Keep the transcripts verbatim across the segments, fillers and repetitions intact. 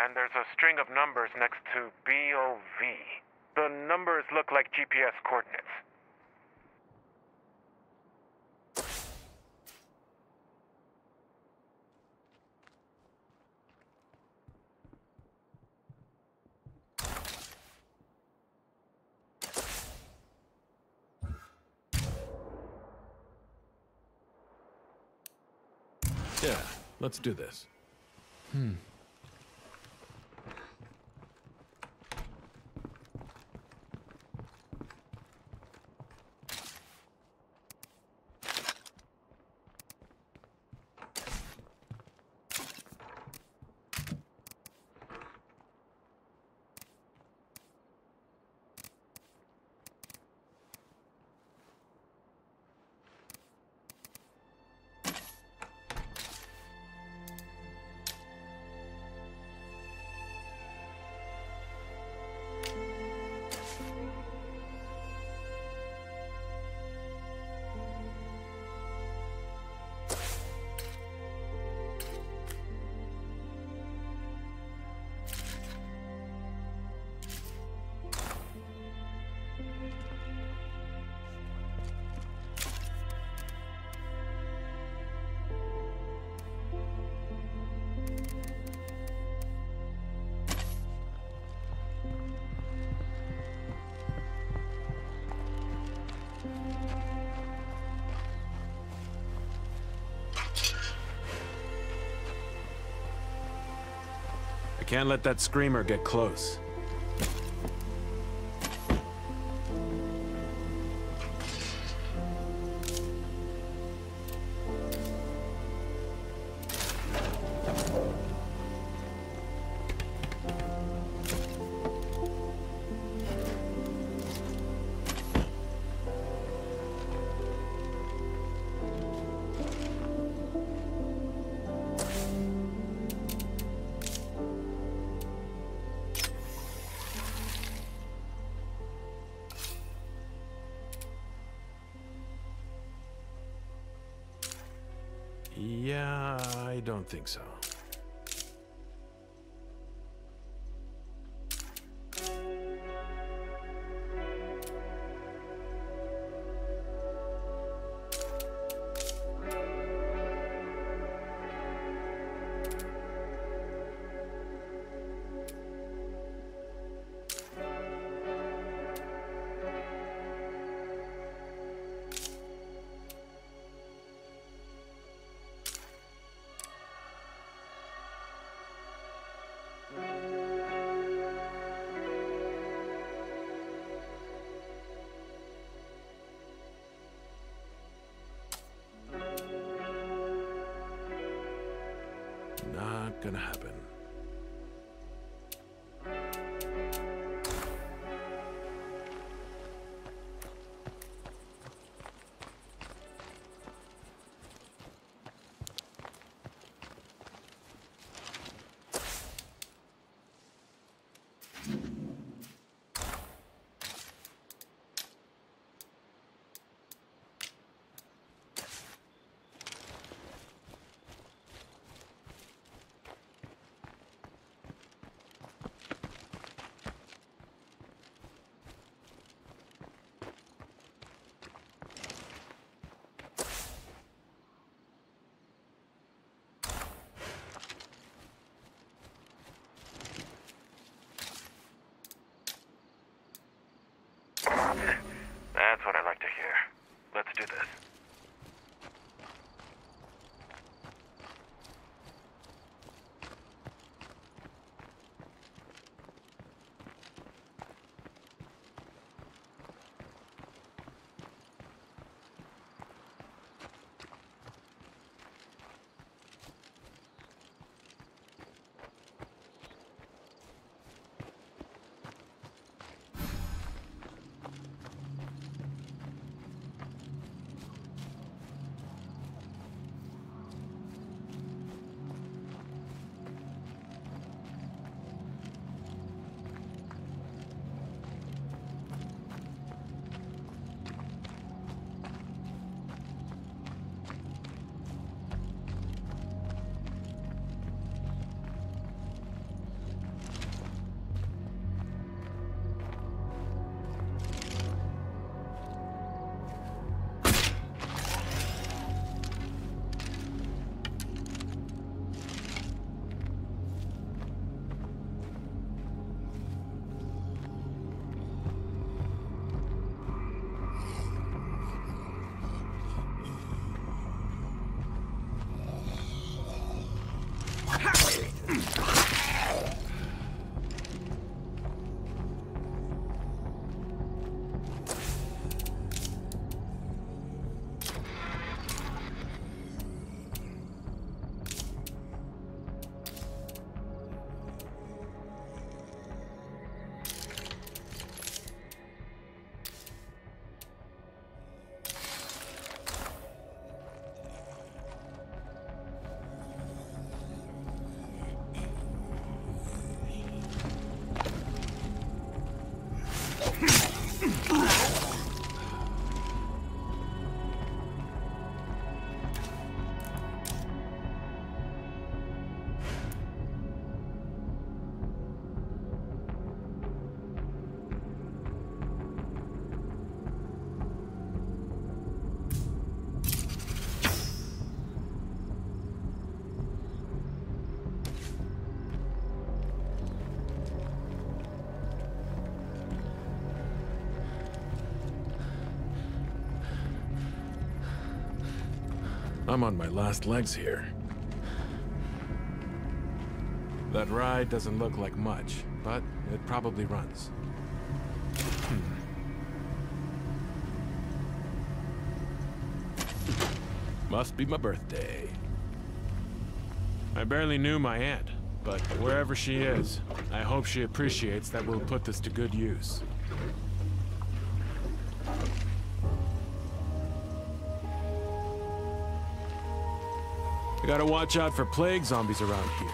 and there's a string of numbers next to B O V. The numbers look like G P S coordinates. Yeah, let's do this. Hmm. I can't let that screamer get close. Yeah, I don't think so. Not gonna happen. I'm on my last legs here. That ride doesn't look like much, but it probably runs. Hmm. Must be my birthday. I barely knew my aunt, but wherever she is, I hope she appreciates that we'll put this to good use. I gotta watch out for plague zombies around here.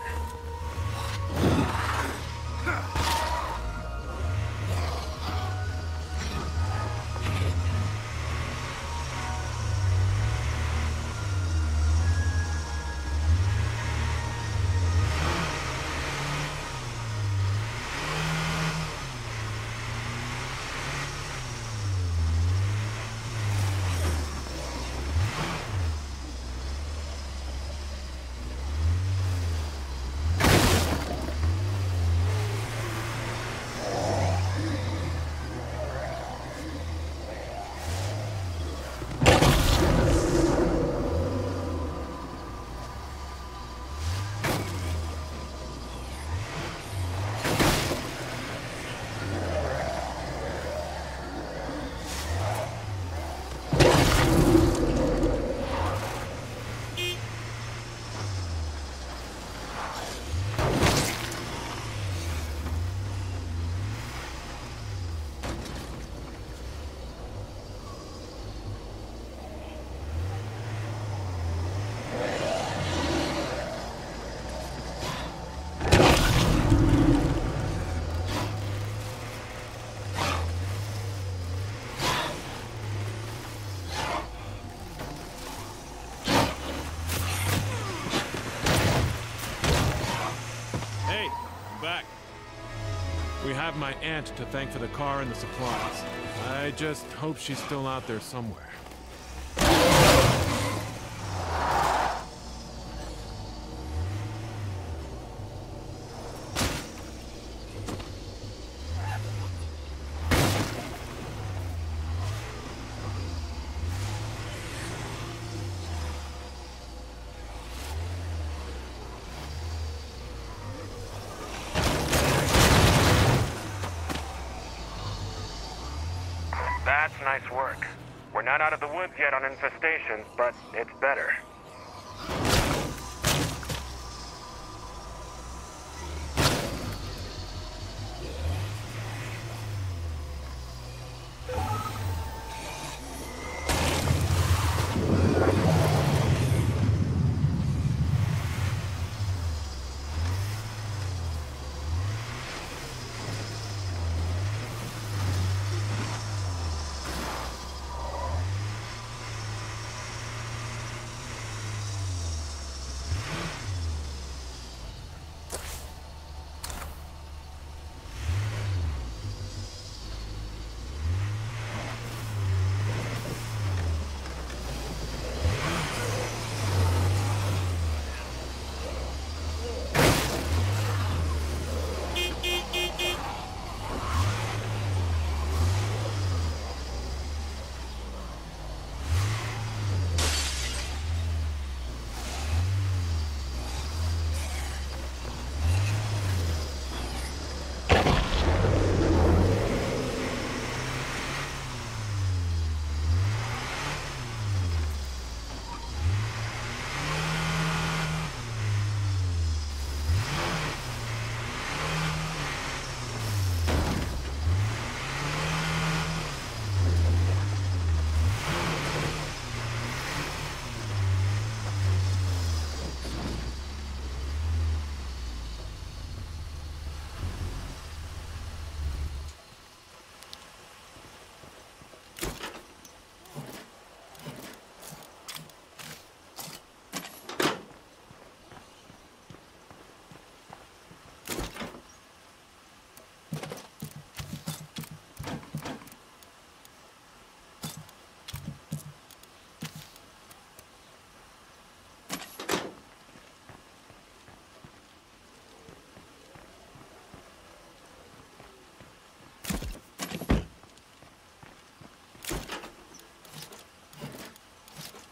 We have my aunt to thank for the car and the supplies. I just hope she's still out there somewhere. That's nice work. We're not out of the woods yet on infestations, but it's better.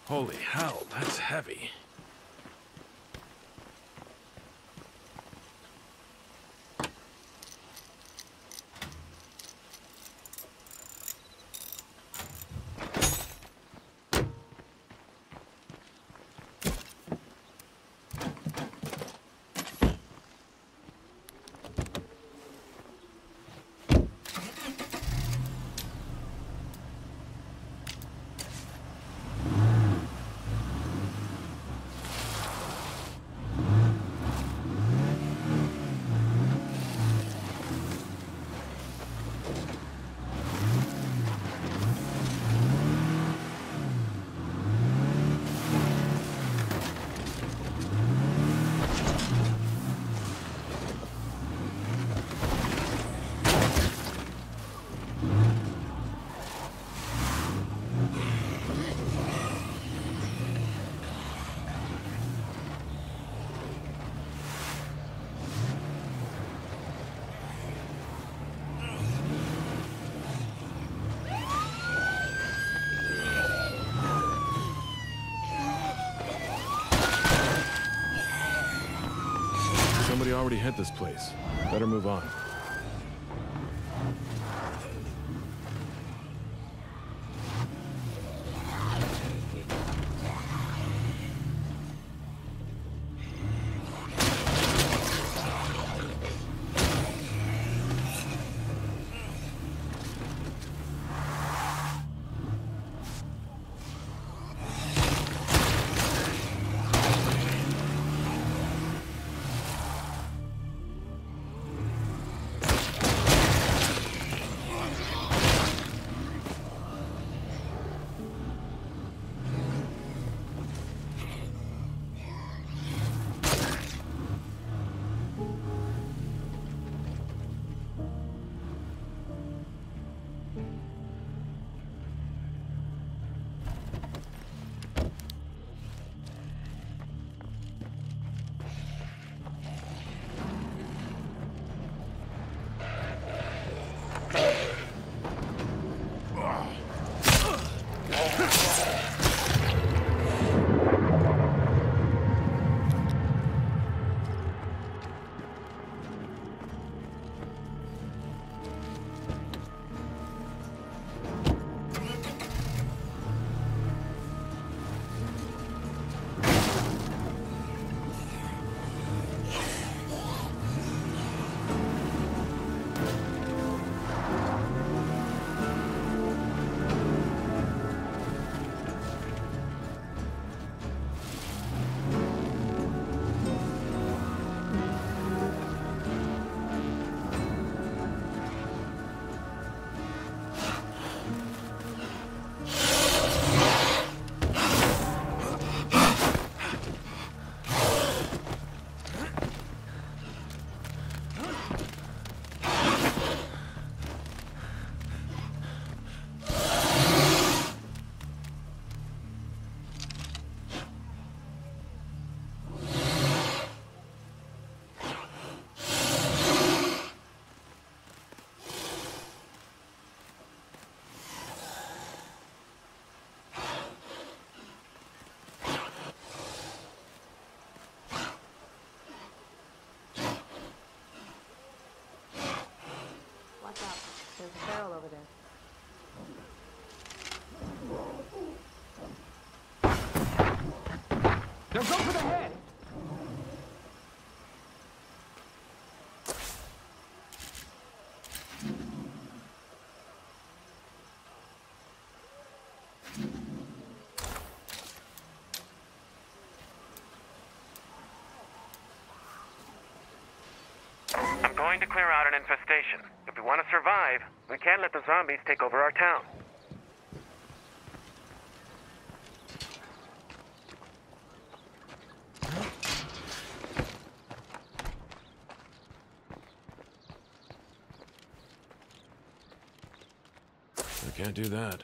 Holy hell, that's heavy. Somebody already hit this place. Better move on. There's a barrel over there. Now go for the head! I'm going to clear out an infestation. If we want to survive, we can't let the zombies take over our town. I can't do that.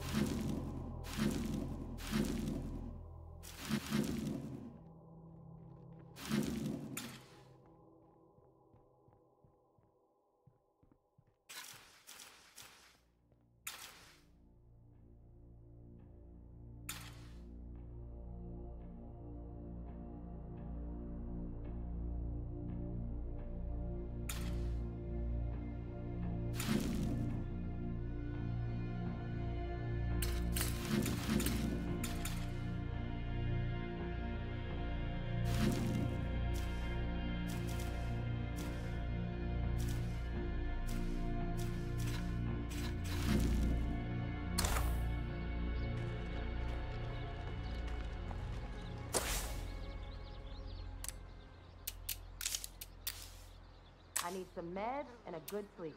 I need some meds and a good sleep.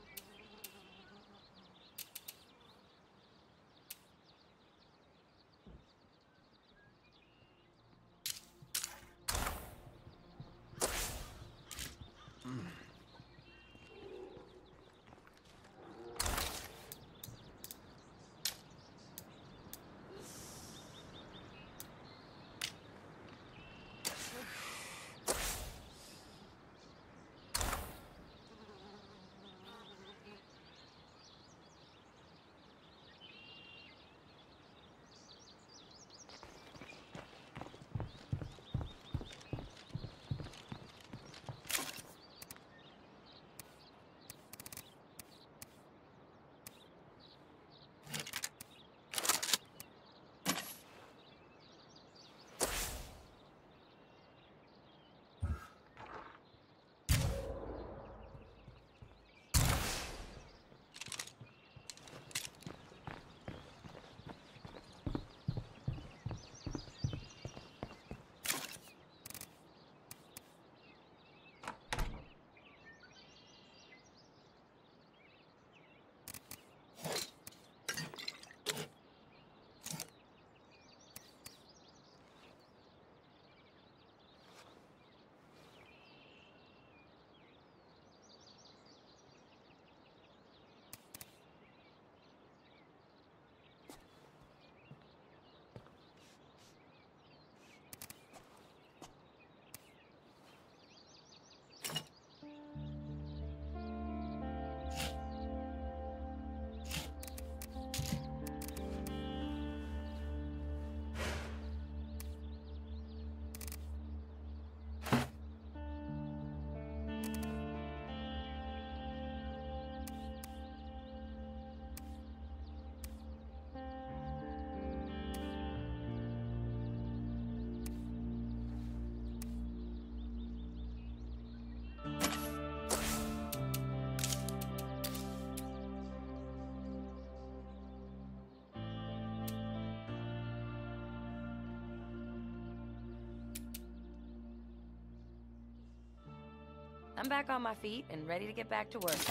I'm back on my feet and ready to get back to work.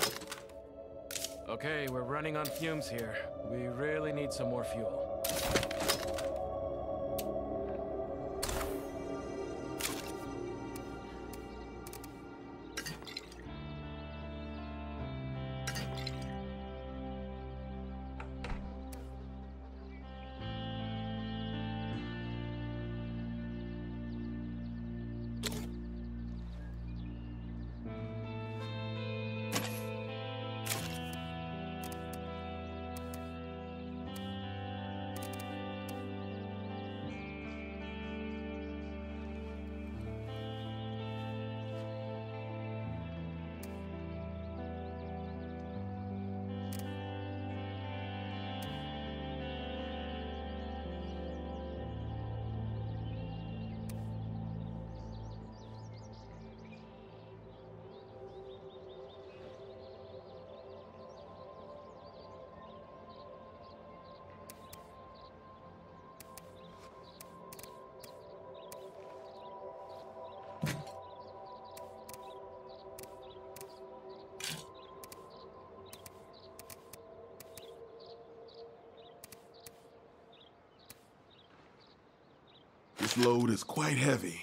Okay, we're running on fumes here. We really need some more fuel. This load is quite heavy.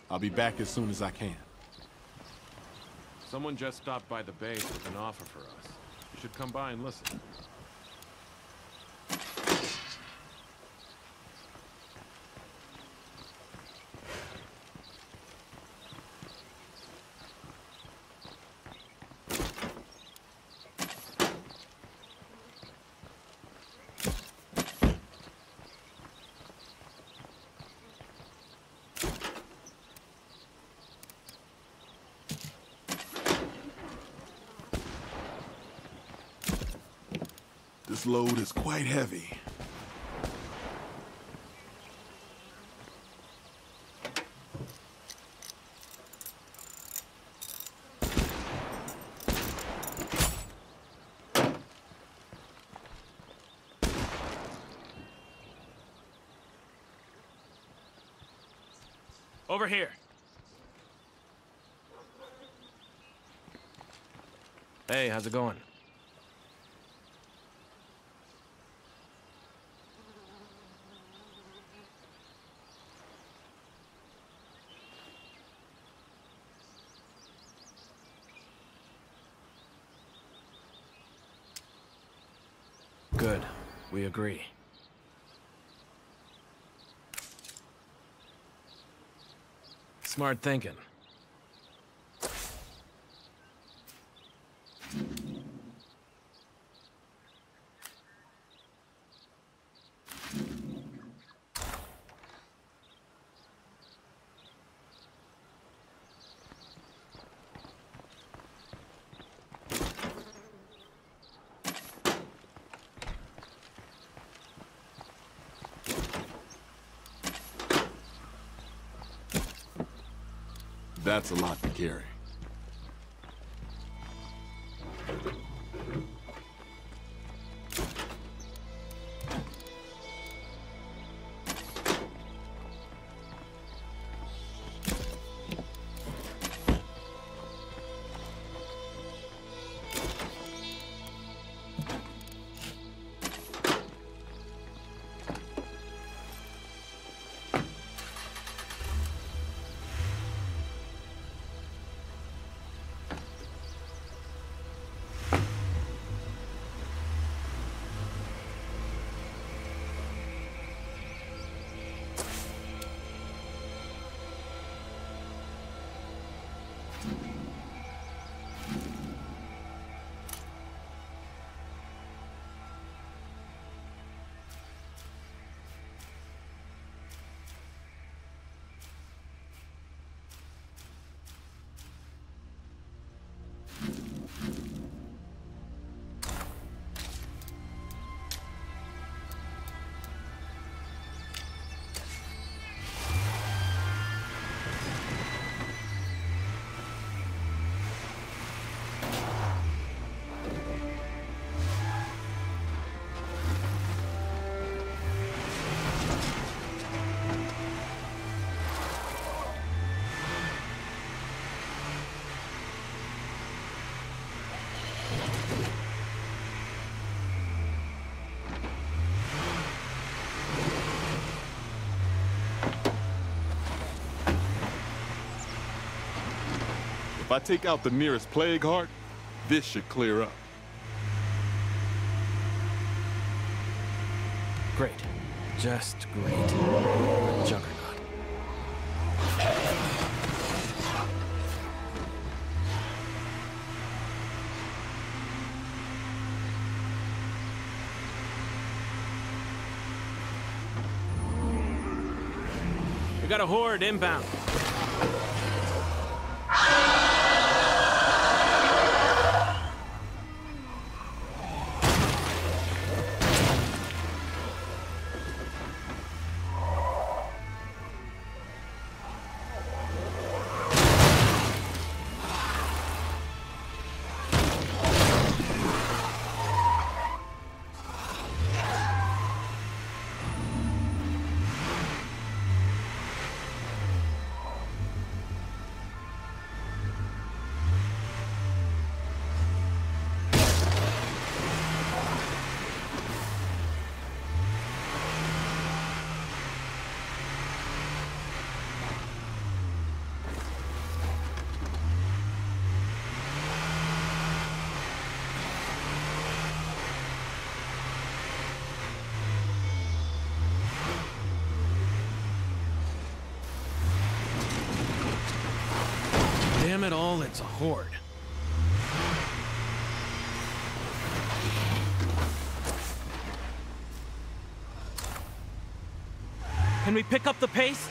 I'll be back as soon as I can. Someone just stopped by the base with an offer for us. You should come by and listen. This load is quite heavy. Over here. Hey, how's it going? Good. We agree. Smart thinking. That's a lot to carry. If I take out the nearest plague heart, this should clear up. Great. Just great. Juggernaut. We got a horde inbound. Damn it all, it's a horde. Can we pick up the pace?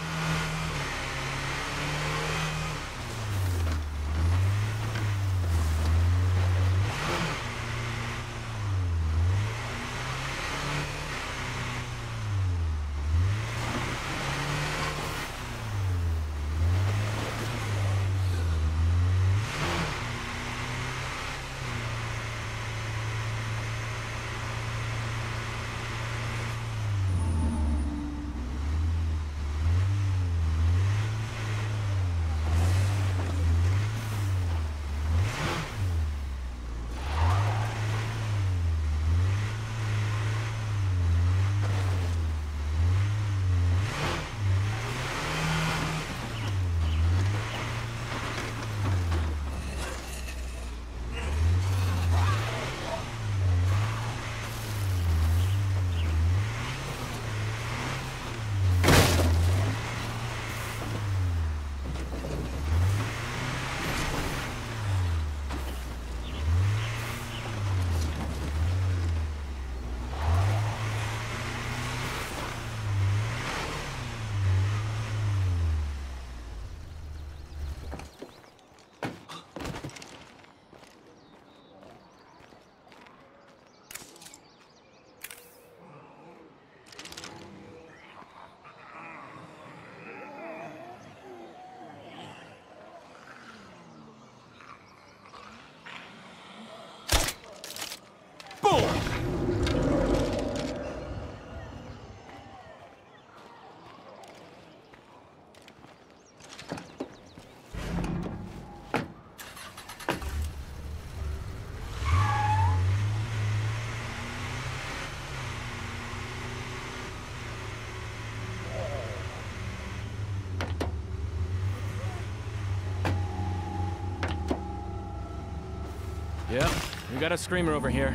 Yep, we got a screamer over here.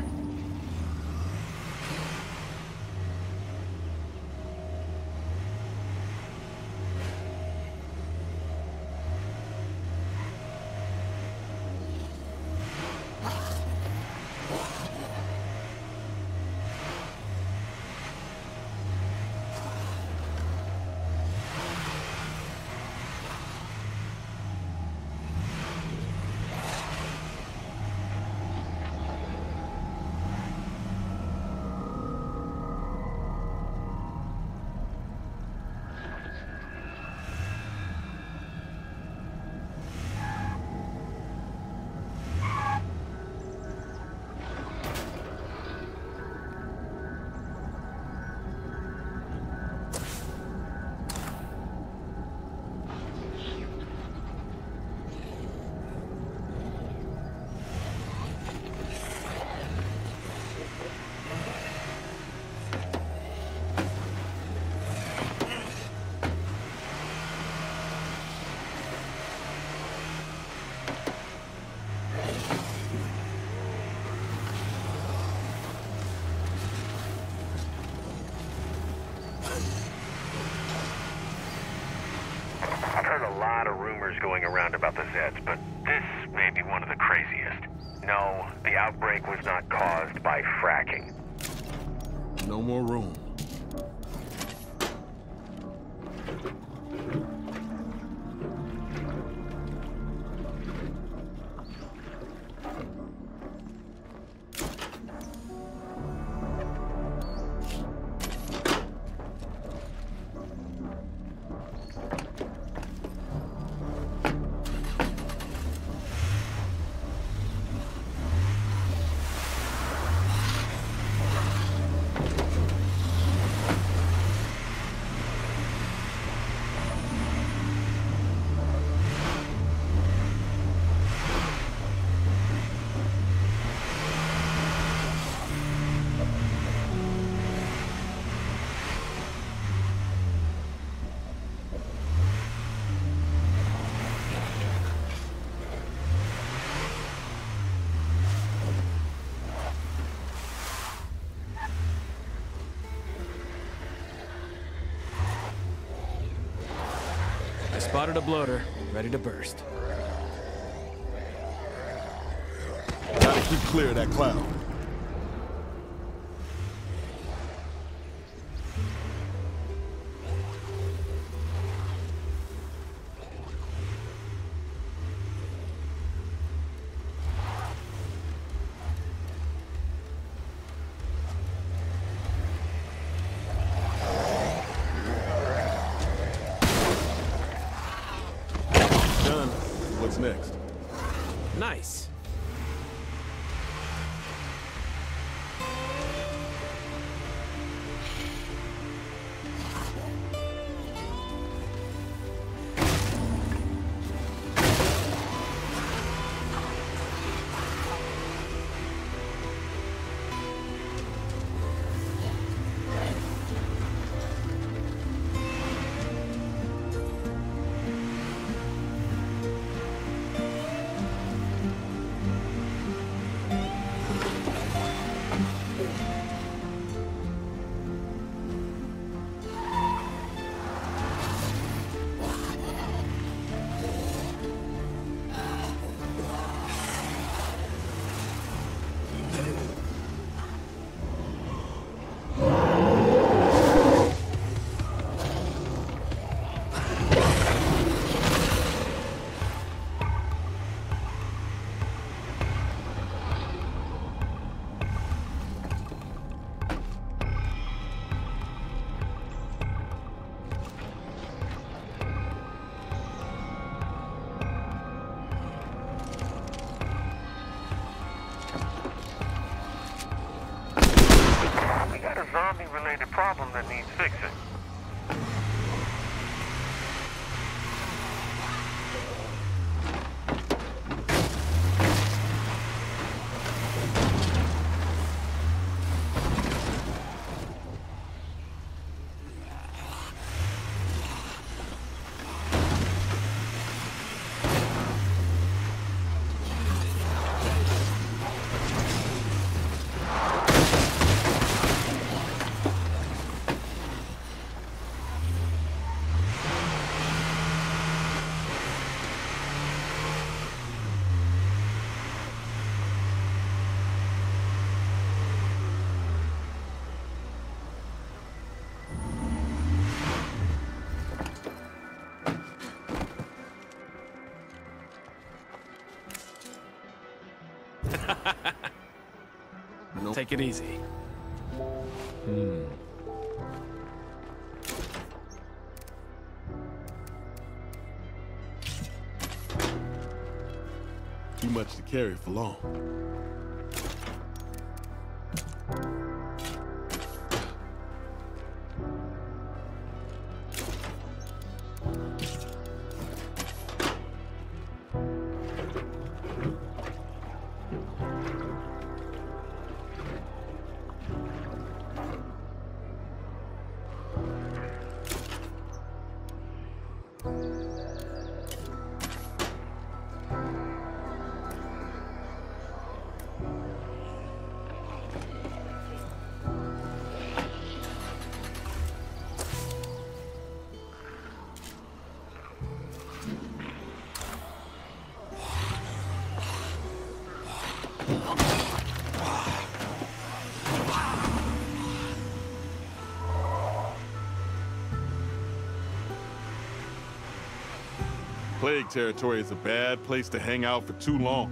Going around about the Zeds, but this may be one of the craziest. No, the outbreak was not caused by fracking. No more room. I spotted a bloater, ready to burst. help you clear that cloud. Done. What's next? Nice. We got a zombie-related problem that needs fixing. No. Take it easy. Hmm. Too much to carry for long. Plague territory is a bad place to hang out for too long.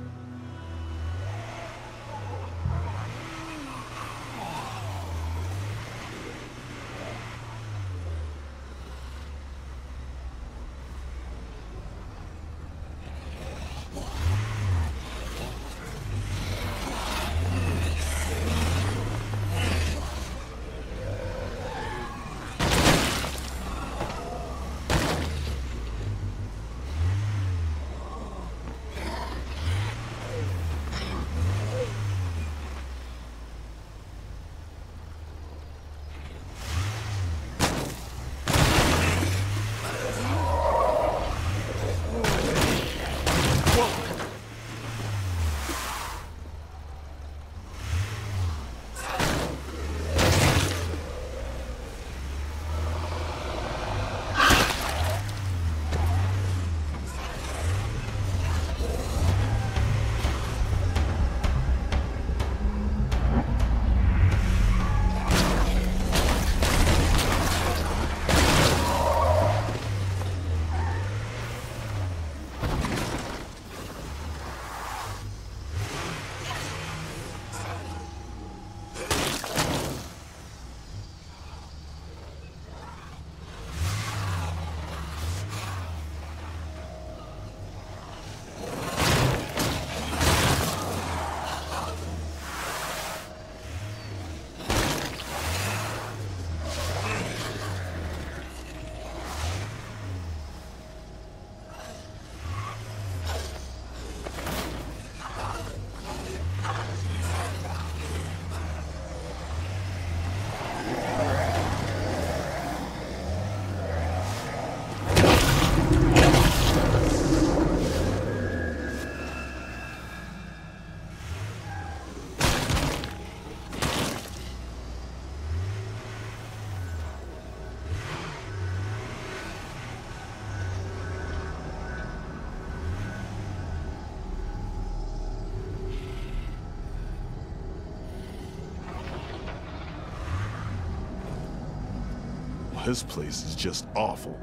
this place is just awful.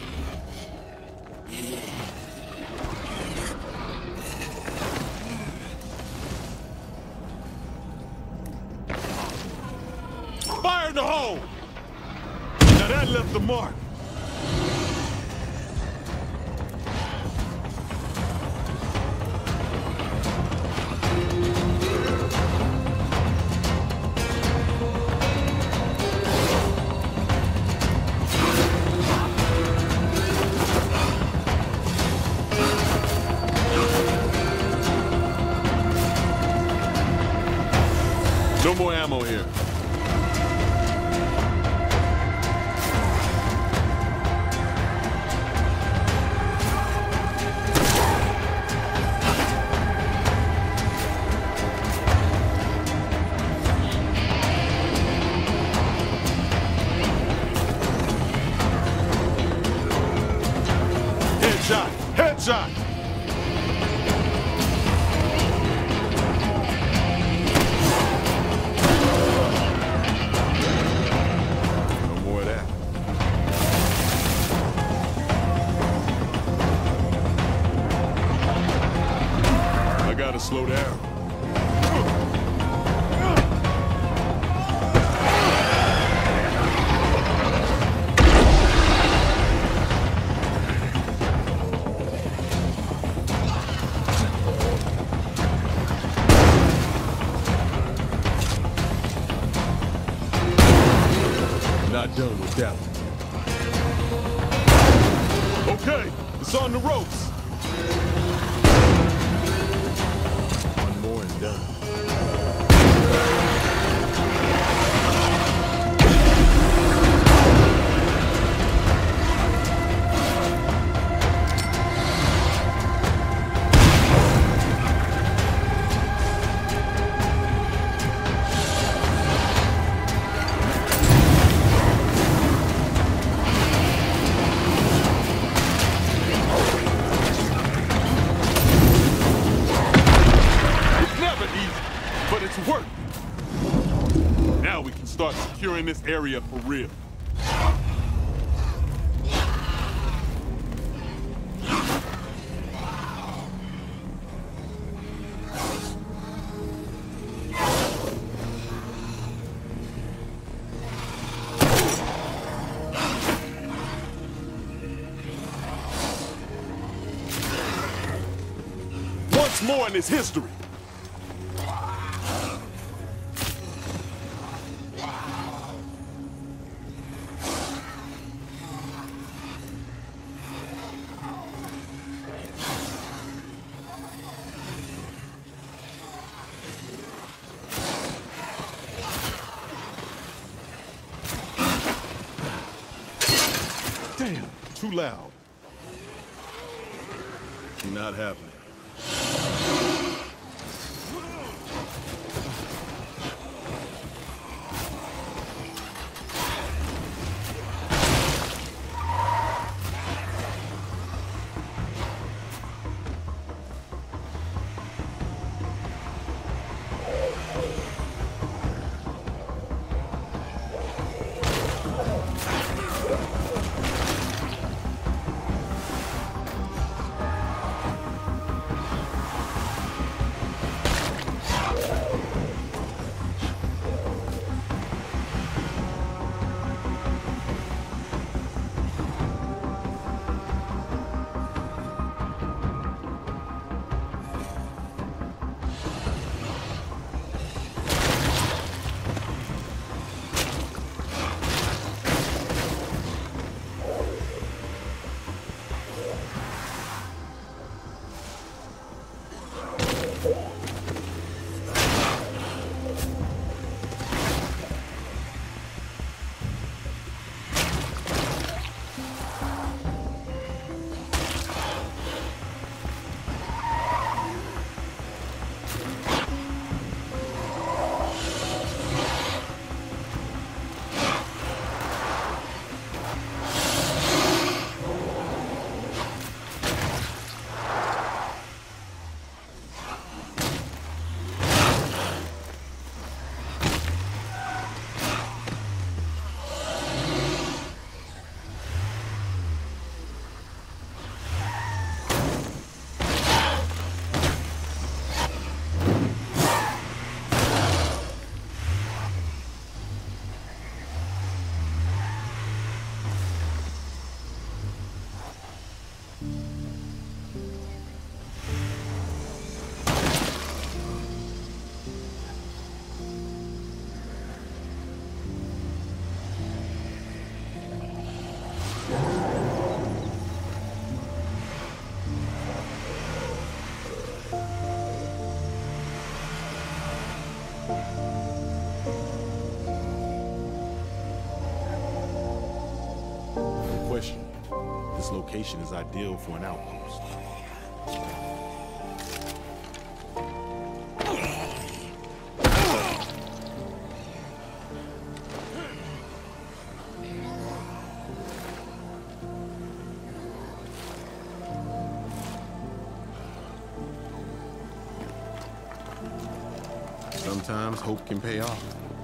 Fire in the hole! Now that left the mark. No more ammo here. Headshot! Headshot! Slow down. Not done with that one. Okay, it's on the ropes. Done. Work. Now we can start securing this area for real. Once more in this history. Damn, too loud. Not happening. question. This location is ideal for an outpost. Sometimes hope can pay off.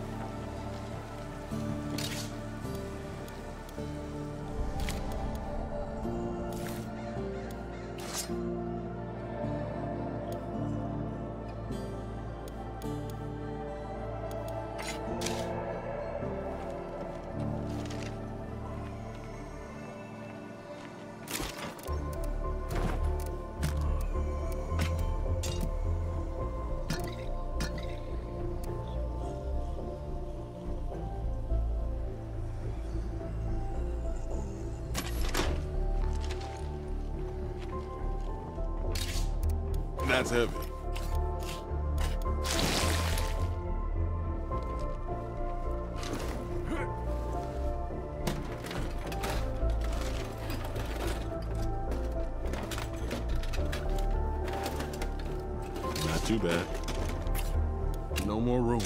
That's heavy. Not too bad. No more room.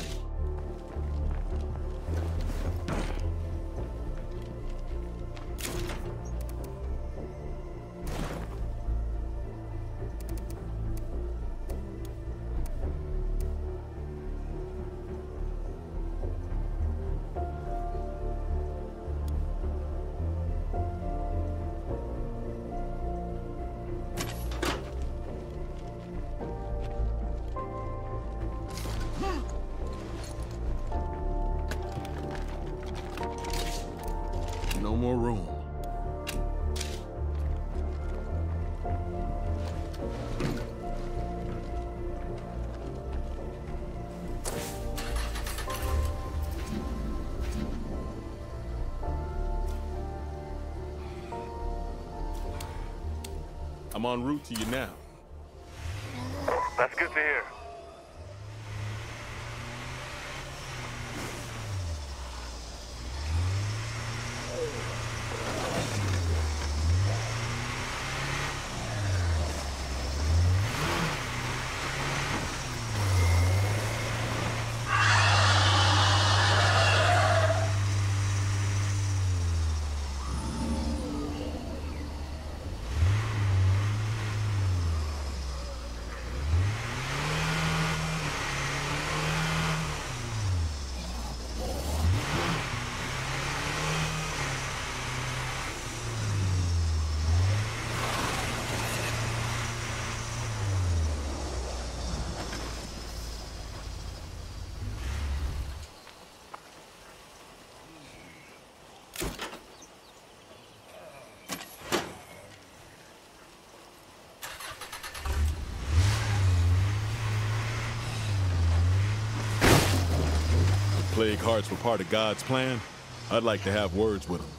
No more room. I'm en route to you now. That's good to hear. Plague Hearts were part of God's plan, I'd like to have words with him.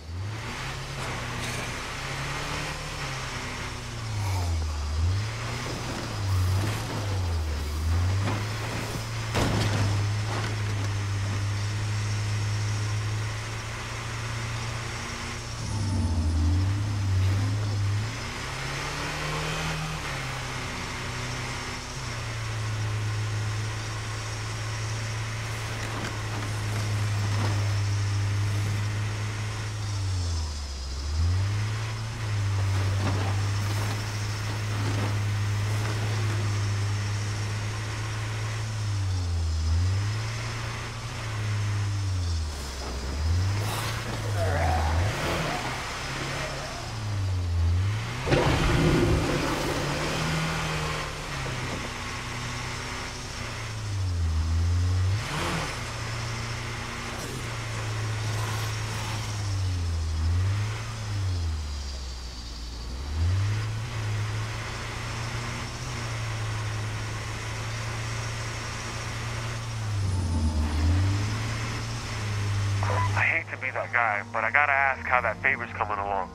To be that guy, but I gotta ask how that favor's coming along.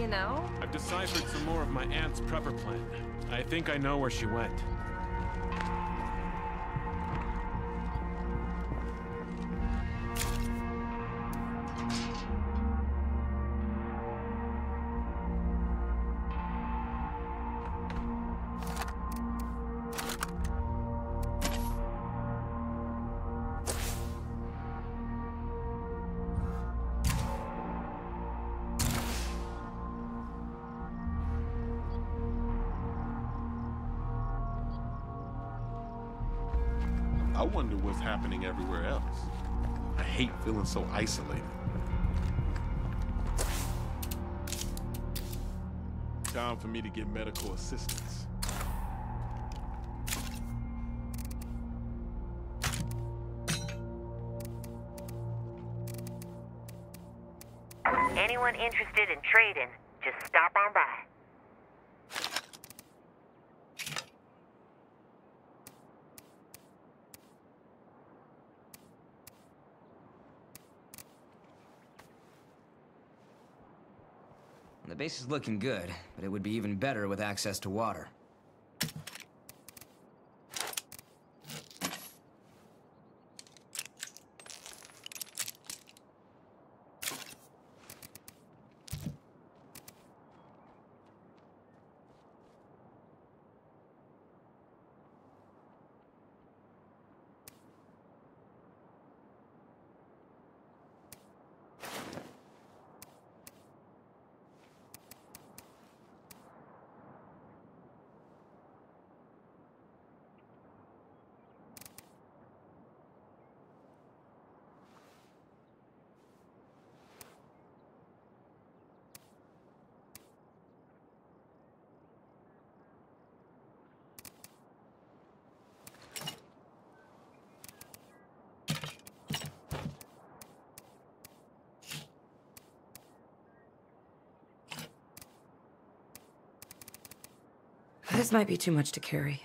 You know? I've deciphered some more of my aunt's prepper plan. I think I know where she went. I wonder what's happening everywhere else. I hate feeling so isolated. Time for me to get medical assistance. Anyone interested in trading, just stop on by. The base is looking good, but it would be even better with access to water. This might be too much to carry.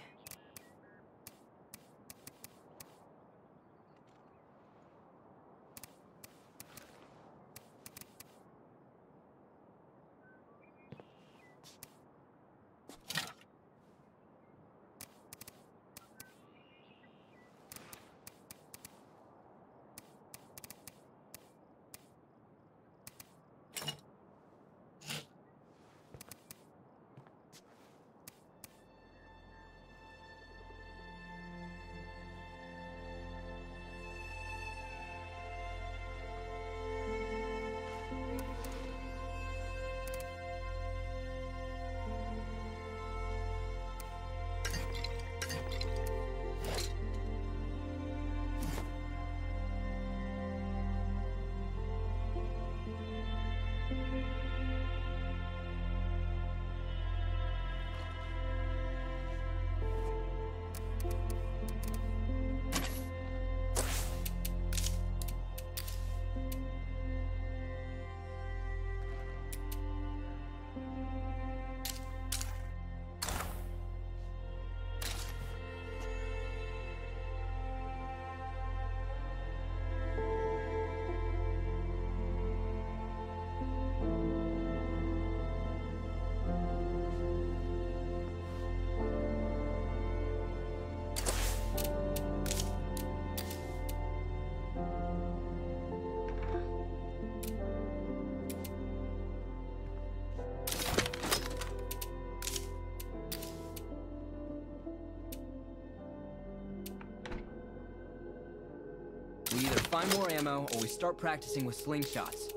We either find more ammo, or we start practicing with slingshots.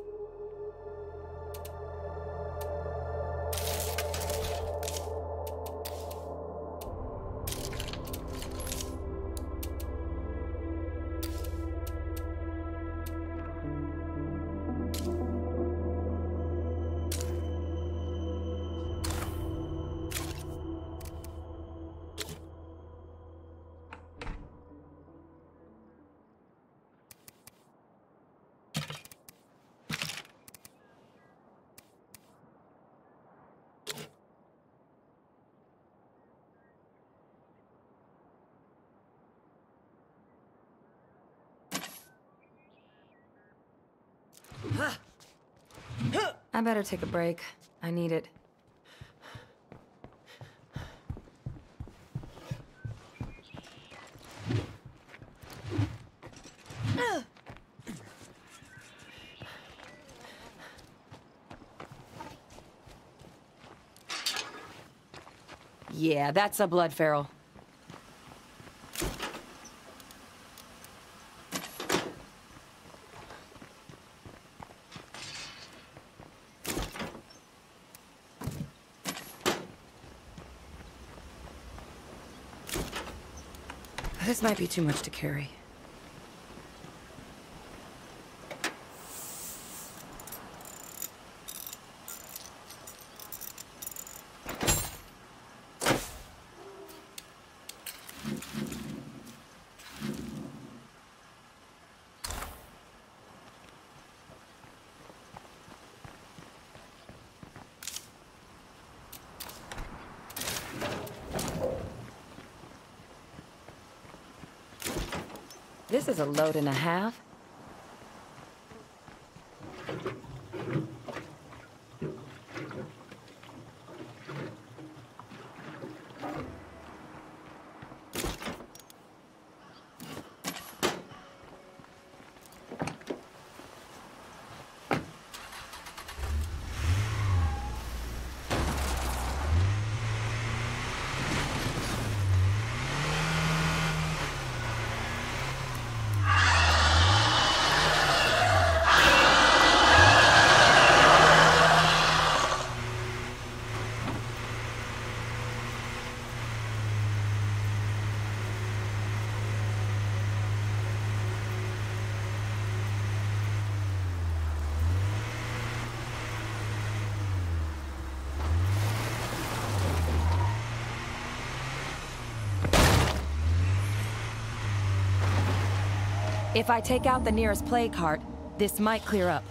I better take a break. I need it. Yeah, that's a blood feral. This might be too much to carry. This is a load and a half. If I take out the nearest plague cart, this might clear up.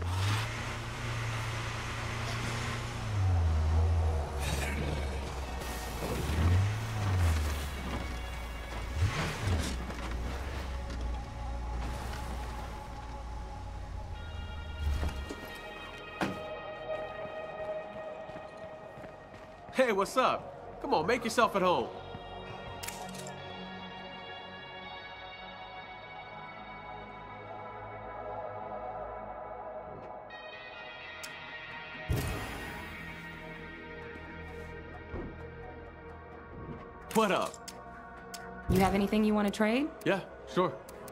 Hey, what's up? Come on, make yourself at home. What up? You have anything you want to trade? Yeah, sure.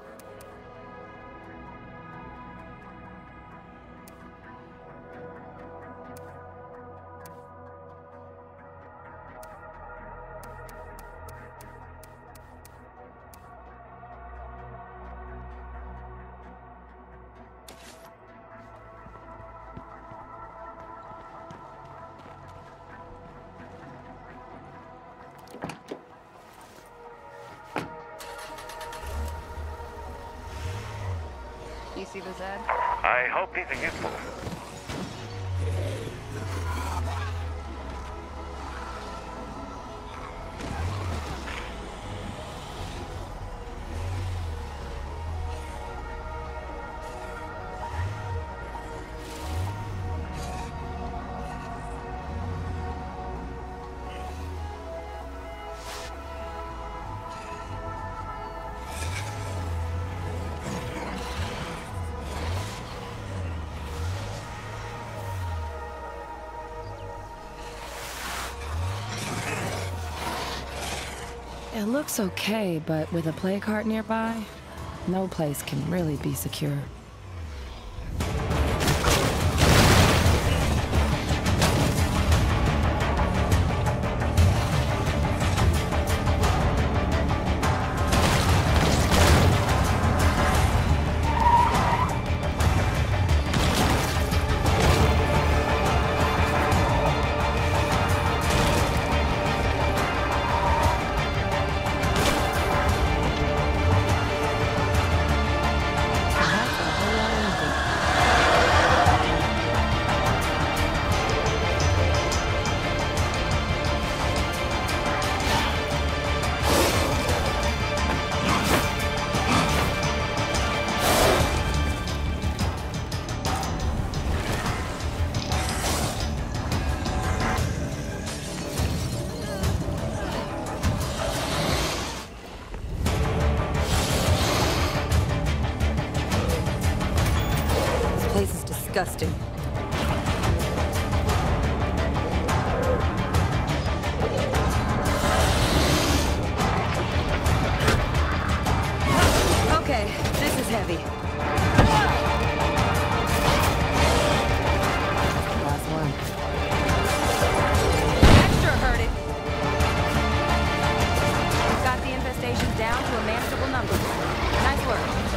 You see this ad? I hope these are useful. It looks okay, but with a plague cart nearby, no place can really be secure. disgusting. Okay, this is heavy. Last one. Extra hurt it. Got the infestation down to a manageable number. Nice work.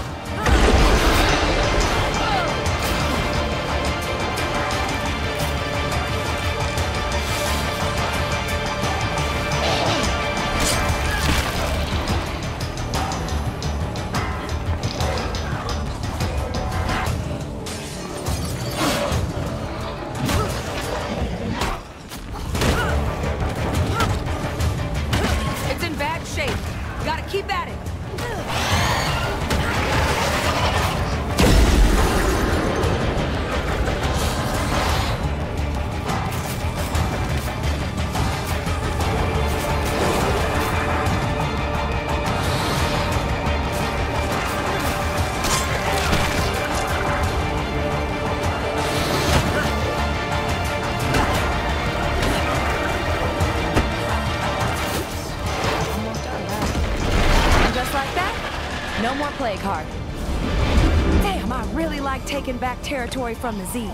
Keep at it. No more plague heart. Damn, I really like taking back territory from the Z's.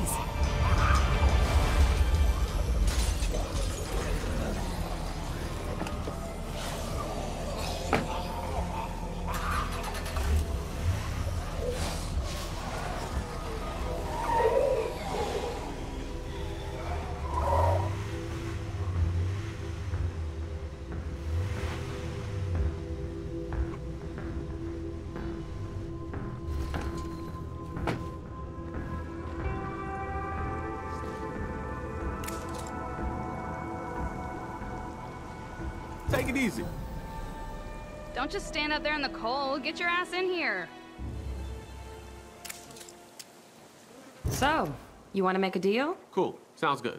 Take it easy. Don't just stand out there in the cold. Get your ass in here. So, you want to make a deal? Cool. Sounds good.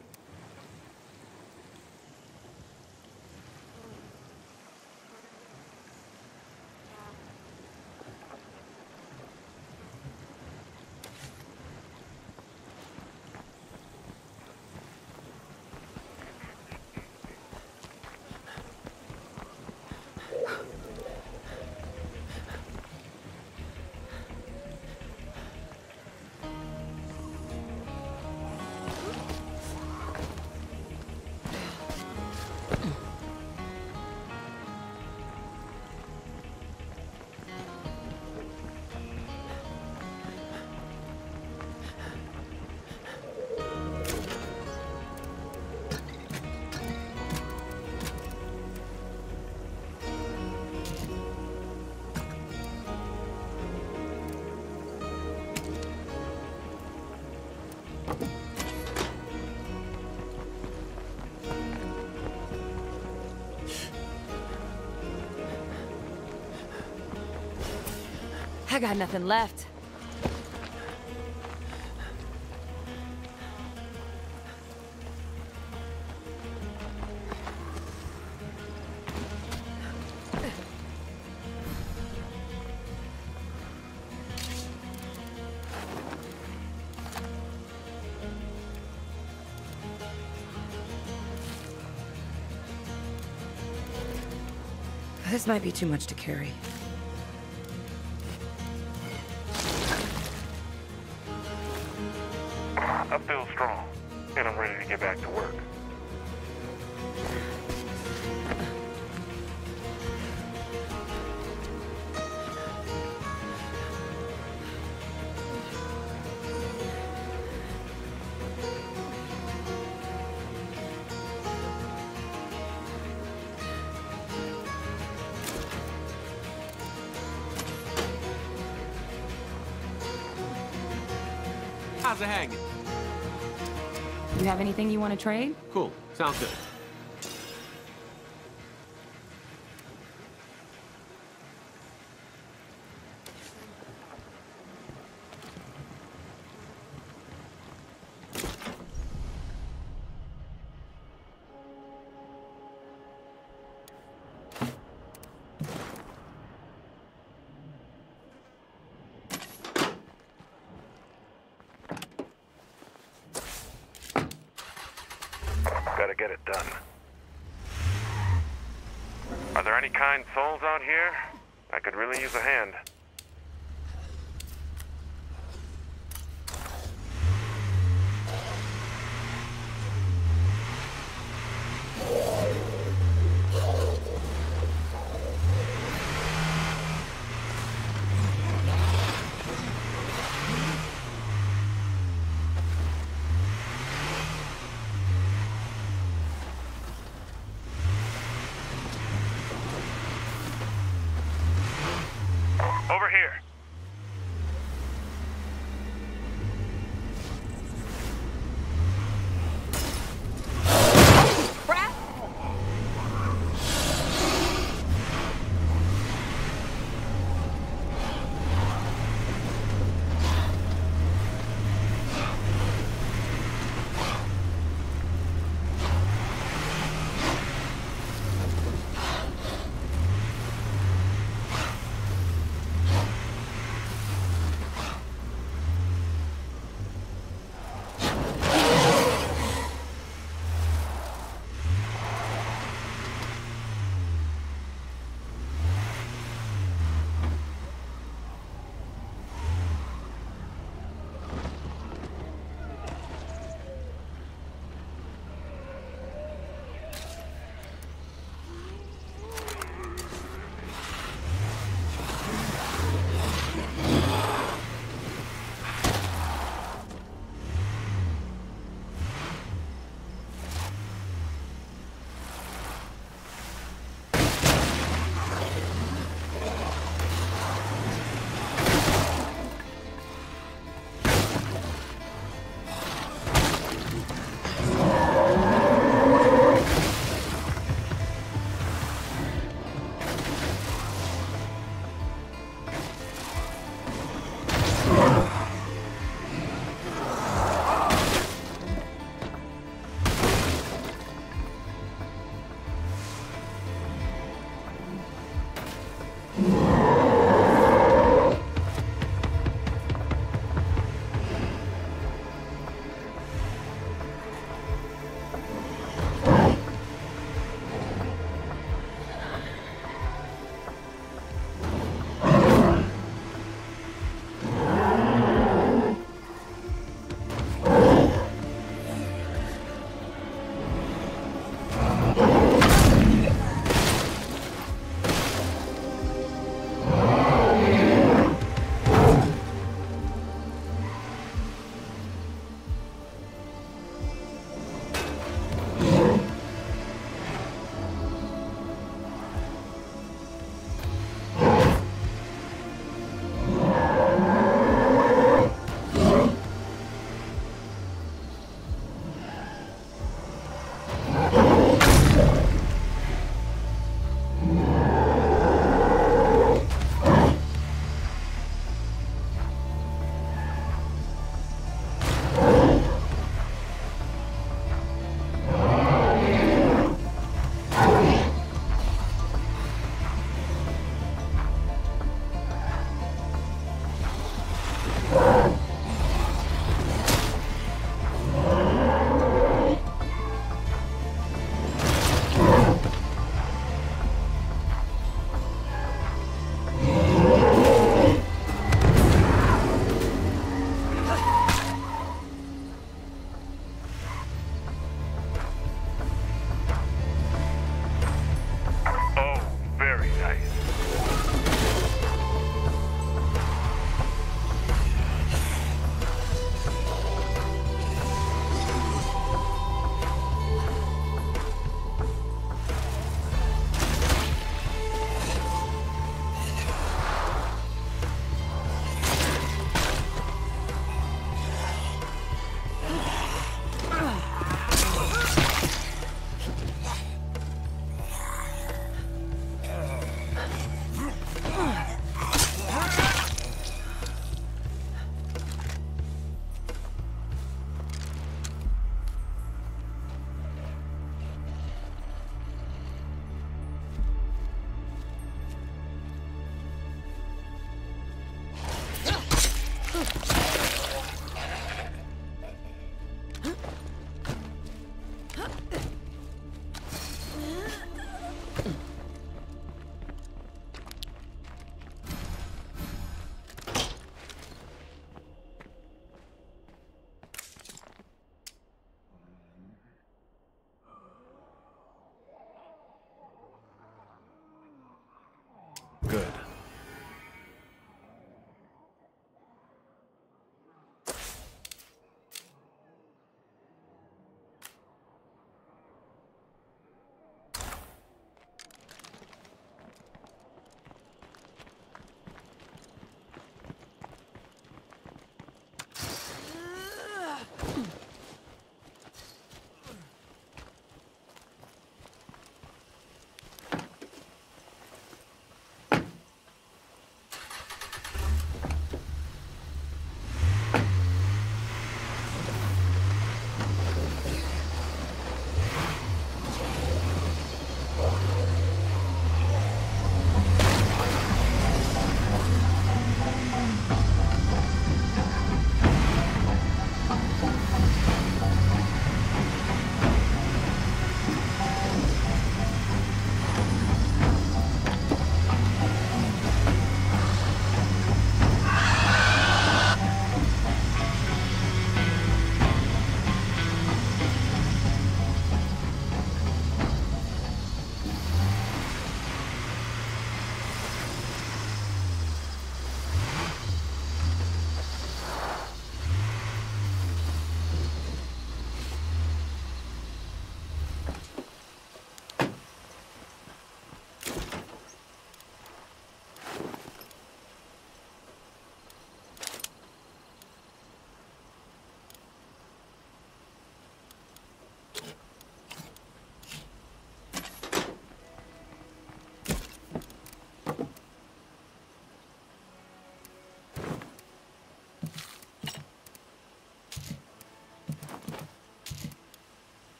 I got nothing left. This might be too much to carry. I feel strong, and I'm ready to get back to work. How's it hanging? You have anything you want to trade? Cool. Sounds good. better get it done. Are there any kind souls out here? I could really use a hand.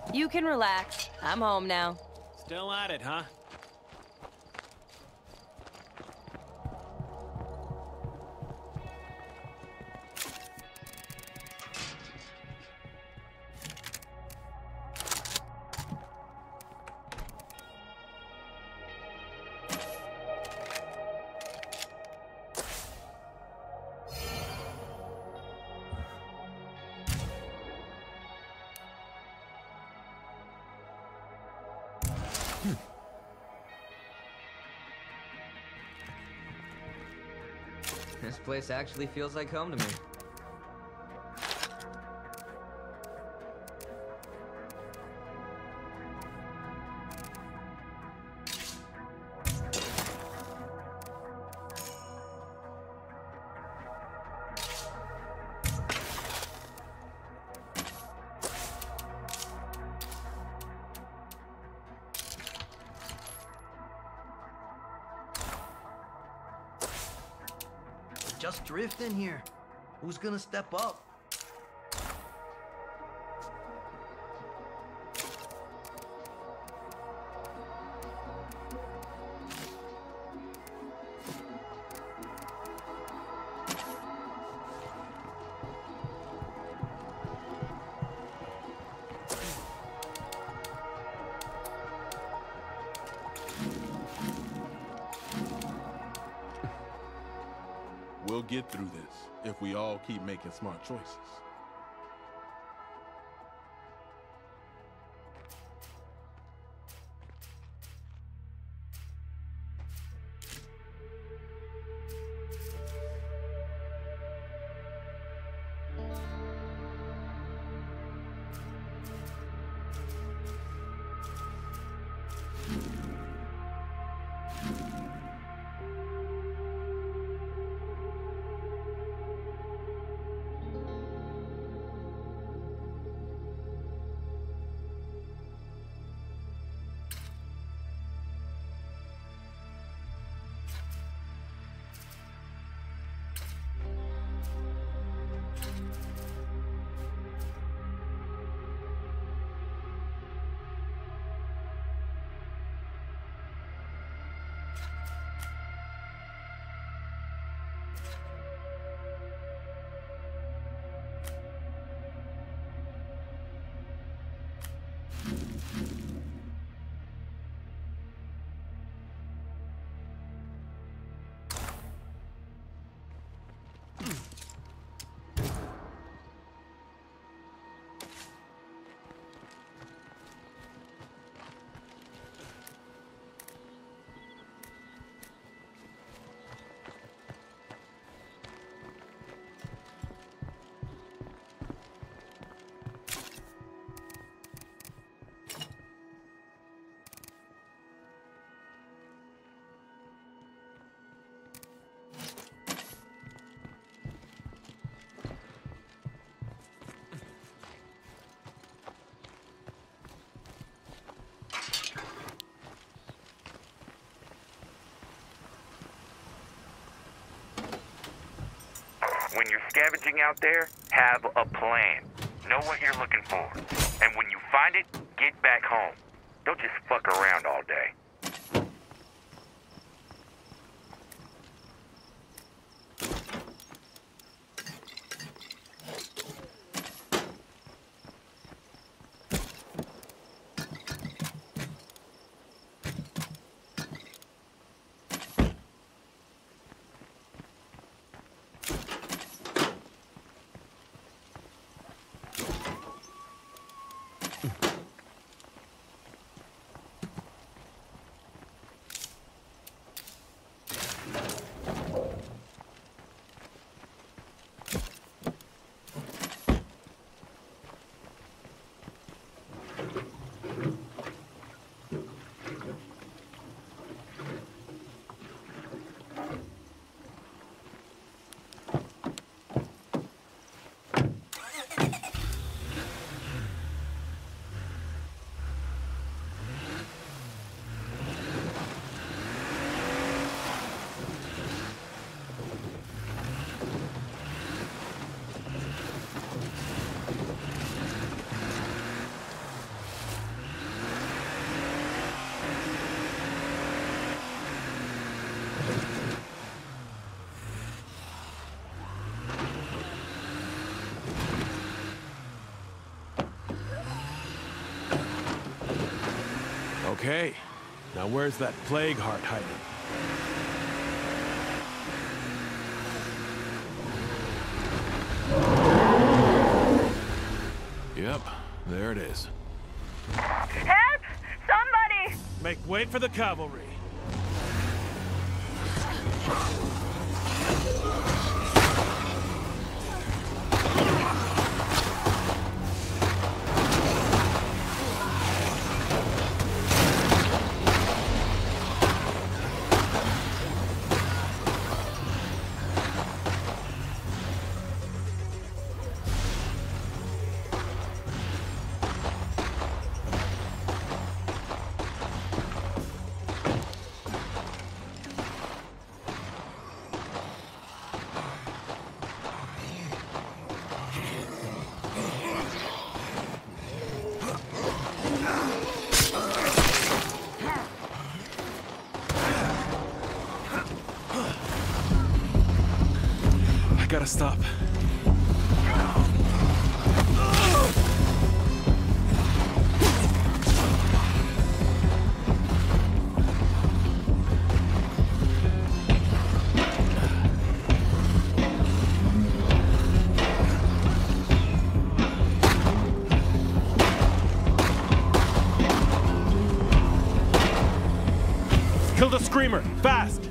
You can relax. I'm home now. Still at it, huh? This place actually feels like home to me. Just drift in here. Who's gonna step up? We'll get through this if we all keep making smart choices. When you're scavenging out there, have a plan. Know what you're looking for. And when you find it, get back home. Don't just fuck around all day. Okay. Now where's that plague heart hiding? Yep, there it is. Help! Somebody! Make way for the cavalry. Gotta stop. Kill the screamer, fast!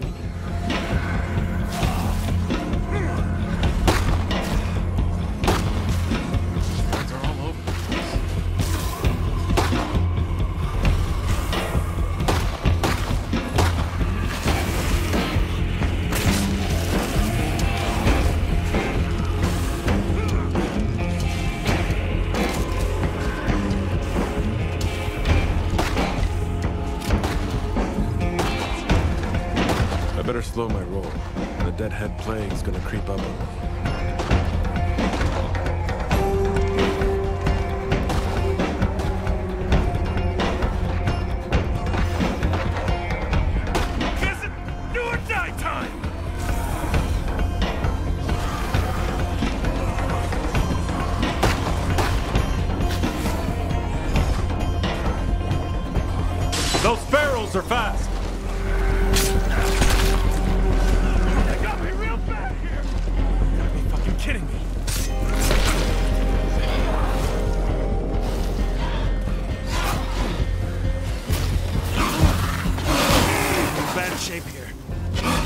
Better slow my roll. The deadhead plague's gonna creep up on me. Is it do or die time? Those barrels are fast. Kidding me? I'm in bad shape here.